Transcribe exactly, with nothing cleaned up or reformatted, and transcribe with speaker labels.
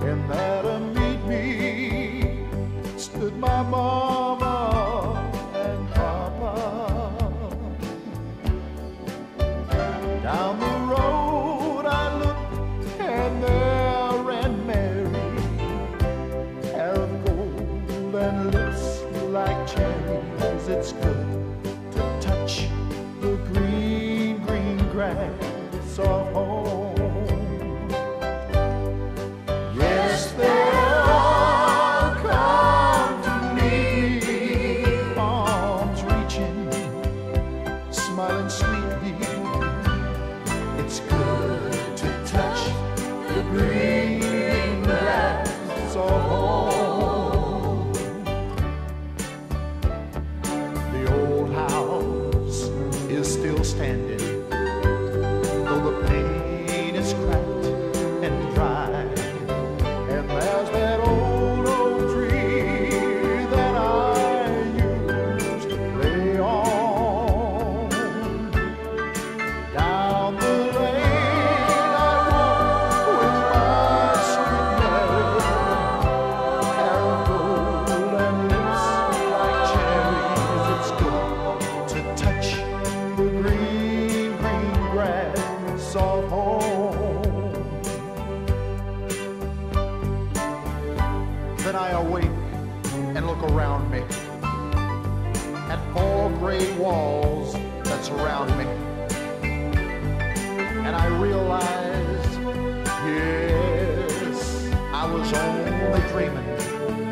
Speaker 1: And there to meet me stood my mama and papa. Down the road I looked, and there ran Mary, hair of gold and lips like cherries. It's good to touch the green, green grass of home. Yes, they all come to me, arms reaching, smiling sweetly. It's good to touch the green grass of home. The old house is still standing, though the paint is cracked and dry. And there's that old oak tree that I used to play on. Down the lane I walk with my sweet Mary, hair of gold and lips like cherries. It's good to touch the green, green grass of home. Then I awake and look around me at four gray walls that surround me, and I realize, yes, I was only dreaming.